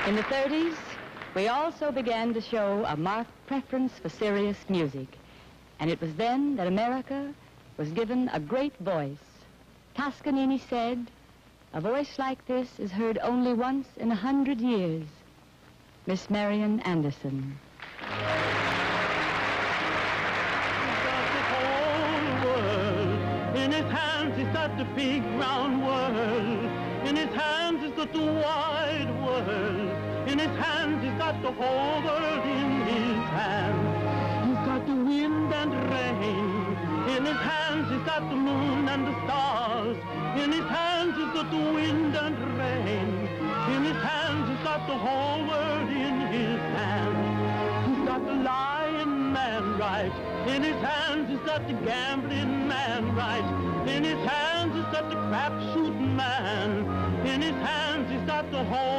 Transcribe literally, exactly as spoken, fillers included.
In the thirties, we also began to show a marked preference for serious music. And it was then that America was given a great voice. Toscanini said, "A voice like this is heard only once in a hundred years." Miss Marian Anderson. In his hands he's got the big round world. In his hands he's got the wide world. In his hands he's got the whole world in his hands. He's got the wind and rain. In his hands he's got the moon and the stars. In his hands he's got the wind and rain. In his hands he's got the whole world in his hands. He's got the lying man right. In his hands he's got the gambling man right. In his hands he's got the crap shooting man. In his hands he's got the whole